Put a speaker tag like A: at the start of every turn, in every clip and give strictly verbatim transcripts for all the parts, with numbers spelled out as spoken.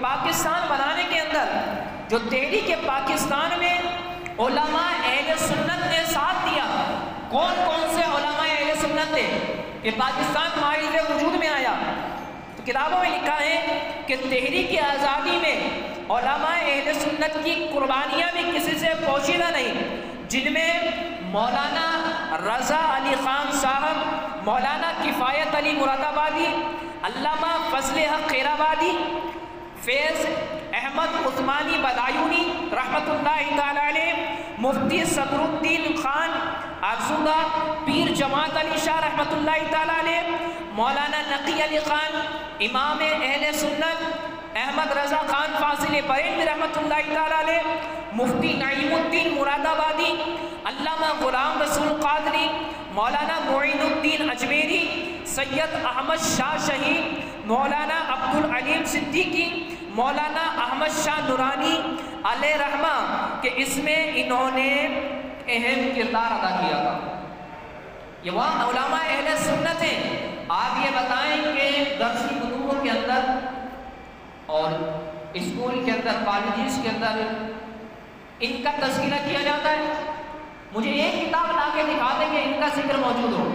A: پاکستان بنانے کے اندر جو تحریک پاکستان میں علماء اہل سنت نے ساتھ دیا، کون کون سے علماء اہل سنت تھے کہ پاکستان معاہدے وجود میں آیا؟ تو کتابوں میں لکھا ہے کہ تحریک آزادی میں علماء اہل سنت کی قربانیاں بھی کسی سے پوشیدہ نہیں، جن میں مولانا رضا علی خان صاحب، مولانا کفایت علی مراد آبادی، علامہ فضل حق خیرآبادی، فیض احمد عثمانی بدایونی رحمۃ اللہ تعالی علیہ، مفتی صدر الدین خان آزودہ، پیر جماعت علی شاہ رحمۃ اللہ تعالی علیہ، مولانا نقی علی خان، امام اہل سنت احمد رضا خان فاضل بریلوی رحمۃ اللہ تعالی علیہ، مفتی نعیم الدین مراد آبادی، علامہ غلام رسول قادری، مولانا معین الدین اجمیری، سید احمد شاہ شہید، مولانا عبد العلیم صدیقی، مولانا احمد شاہ نورانی علیہ رحمہ، کہ اس میں انہوں نے اہم کردار ادا کیا تھا۔ یہ وہاں علماء اہل سنت ہیں۔ آپ یہ بتائیں کہ درسی کتبوں کے اندر اور اسکول کے اندر، کالجز کے اندر ان کا تذکرہ کیا جاتا ہے؟ مجھے ایک کتاب لا کے دکھا دیں کہ ان کا ذکر موجود ہو۔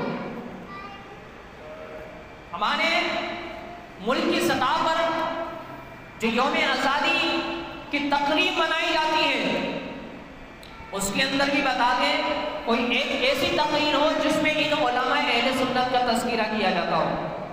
A: ہمارے ملک کی سطح پر جو یوم آزادی کی تقریب منائی جاتی ہے، اس کے اندر بھی بتا دیں کوئی ایک ایسی تقریر ہو جس میں ان علماء اہل سنت کا تذکرہ کیا جاتا ہو۔